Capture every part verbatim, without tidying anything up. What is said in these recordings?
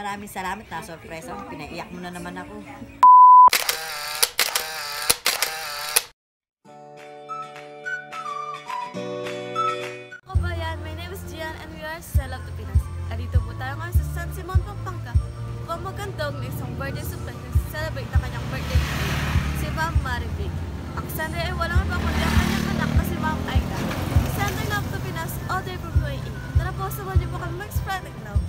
maraming salamat na sorpresa. Pinaiyak mo na naman ako. Kabayan, my name is Gian and we are Cell of the Pinas. Andito po tayo ngayon sa San Simon, Pampanga upang magandog ng isang birthday surprise na celebrate na kanyang birthday today, si Ma'am Maribig. Ang Sunday ay walang iba kundi ang kanyang anak na si Ma'am Aida. Sending love to Pinas all day from U A E. Tara po, samahan niyo po kami mag-spread it now.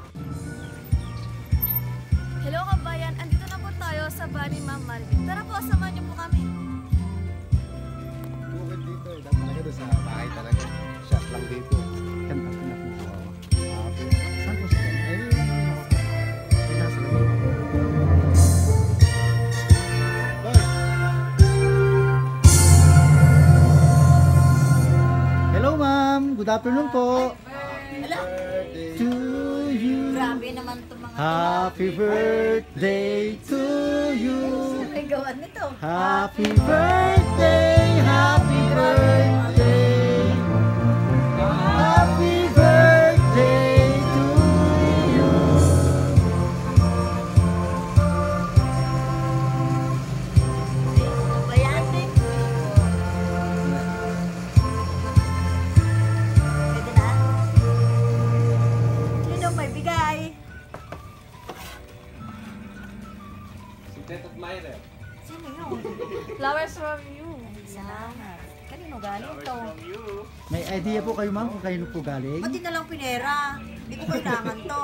Hello kabayan, andito na po tayo sa bahay ni Ma'am Maribig. Tara po, samahan niyo po kami. Bukid dito, eh. Dapat talaga doon sa bahay talaga. Shot lang dito. Ganda po na po. Saan po siya? Ay, nasa loob. Hello ma'am, good afternoon po. Hello. To you. Grabe naman itong mga Happy birthday to you. Sino may gawan nito? Happy birthday, happy birthday. Happy birthday to you. Bayan. Pwede na? Sino may bigay? Si Tet at Myra. Sino yun? Flowers from you. Salamat. Kanino galing to? May idea po kayo ma'am kung kanino po galing? Pati na lang pinera. Hindi ko kailangan to.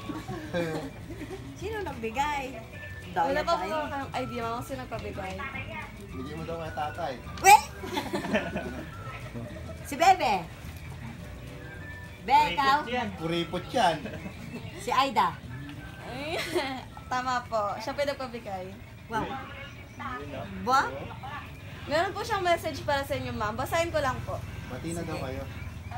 Sino nagbigay? Dahil Wala pa po tayo. kayong idea mo kung sino nagpabigay. Bigyan mo daw kay tatay. We! Si Bebe. Be, ikaw? Kuripot yan. Si Aida. Ay, tama po. Siya pa yung nagpabigay. Wow. Ba? Meron po siyang message para sa inyo, ma'am. Basahin ko lang po. Bati na daw kayo.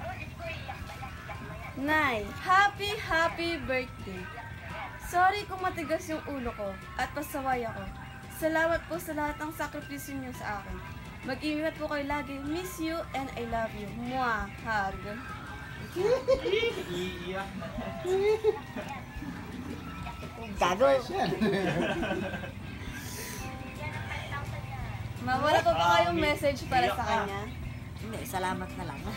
Nay, happy, happy birthday. Sorry kung matigas yung ulo ko at pasaway ako. Salamat po sa lahat ng sakripisyo niyo sa akin. Mag-ingat po kayo lagi. Miss you and I love you. Mwah! Hug. Gago. Yan. Ma'am, wala po ba kayong message para sa kanya? Hindi, salamat na lang.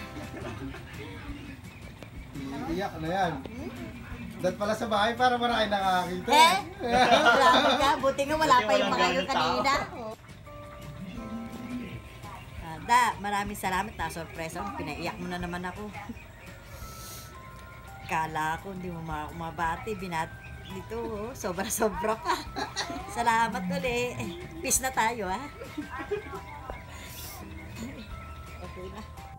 Iiyak na yan. Dahil pala sa bahay para marami nakakita. Eh? Salamat ka. Buti nga wala pa yung mga yun kanina. Ah, Da, maraming salamat na sorpresa. Pinaiyak mo na naman ako. Kala ko hindi mo ma- mabati. Binat dito, oh. Sobra-sobra pa. Salamat ulit. Peace na tayo, ha? Okay na.